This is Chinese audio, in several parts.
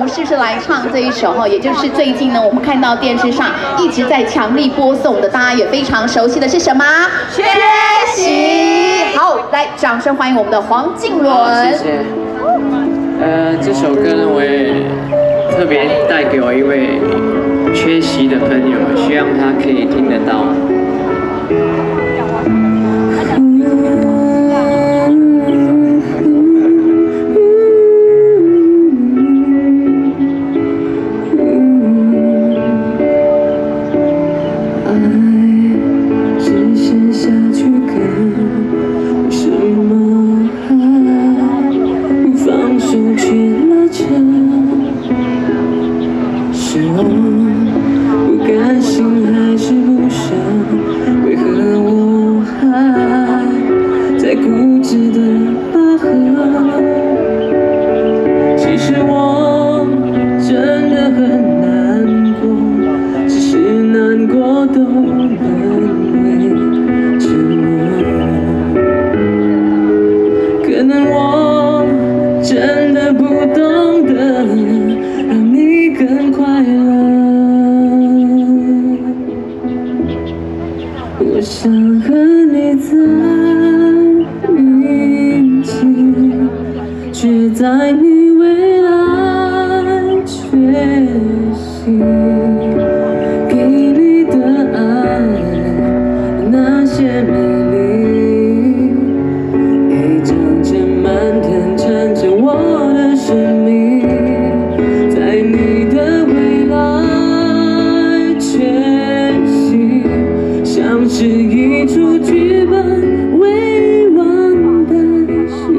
是不是来唱这一首哈？也就是最近呢，我们看到电视上一直在强力播送的，大家也非常熟悉的是什么？缺席。好，来，掌声欢迎我们的黄靖伦。 谢谢。这首歌呢，我也特别带给我一位缺席的朋友，希望他可以听得到。 我想和你在一起，却在你未来缺席。给你的爱，那些美丽，一张针满天缠着我的生命，在你的未来缺席。 像是一出剧本，未完待续，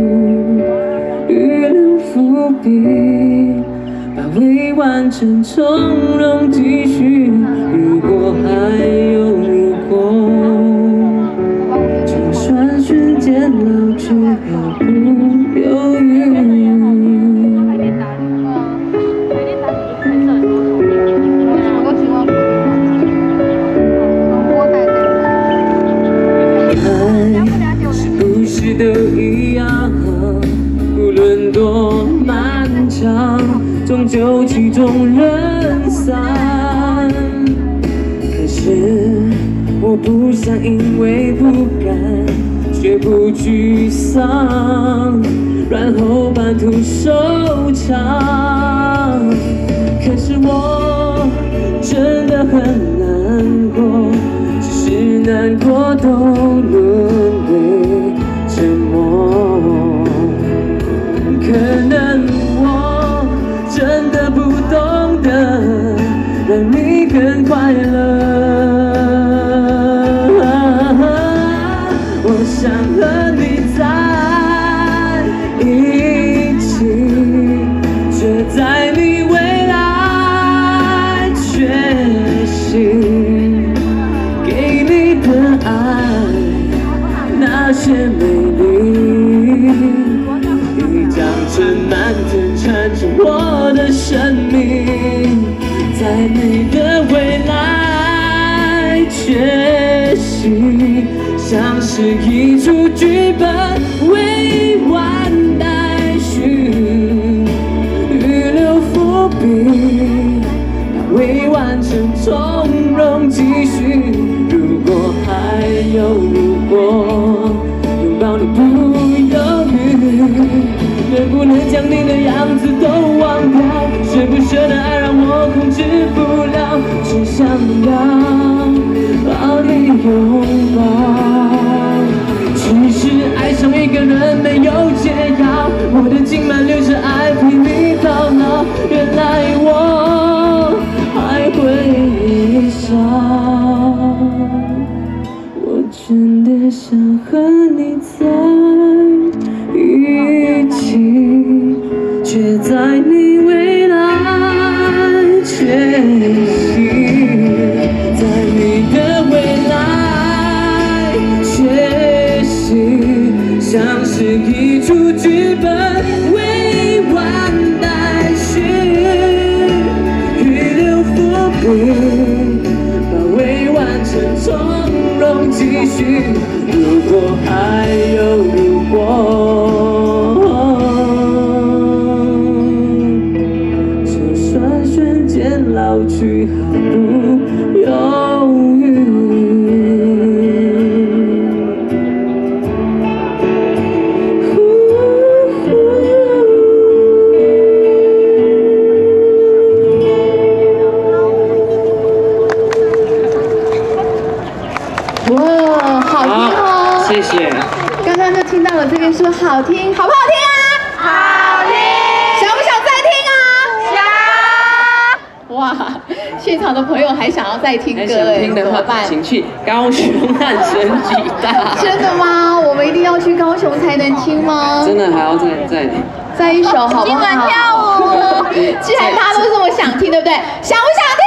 预留伏笔，把未完成从容继续。如果还有如果，就算瞬间老去，毫不犹豫。 都一样，无论多漫长，终究曲终人散。可是我不想因为不甘，却不沮丧，然后半途收场。可是我真的很难过，只是难过都沦为。 沉默，可能我真的不懂得让你更快乐。我想和你在一起，却在你未来缺席。给你的爱，那些美。 一张针满天缠着我的生命，在你的未来缺席，像是一出剧本，未完待续，预留伏笔，把未完成从容继续。如果还有如果。 拥抱你不犹豫，能不能将你的样子都忘掉？舍不舍得爱让我控制不了，只想要抱你拥抱。其实爱上一个人没有解药，我的经脉流着爱陪你到老。原来我还会笑。 真的想和你在一起，却在你未来缺席，在你的未来缺席，像是一出剧本，未完待续，预留伏笔，把未完成从。 继续，如果还有如果。 要去毫不犹豫。 哇，好听哦！ 谢谢。 刚刚就听到了这边说好听，好不好听啊？好听。想不想再听啊？想。哇，现场的朋友还想要再听歌哎，怎么办？ 请去高雄汉神吉大。 真的吗？我们一定要去高雄才能听吗？ 真的还要再一首好不好？跳舞。既然大家都这么想听，对不对？想不想听？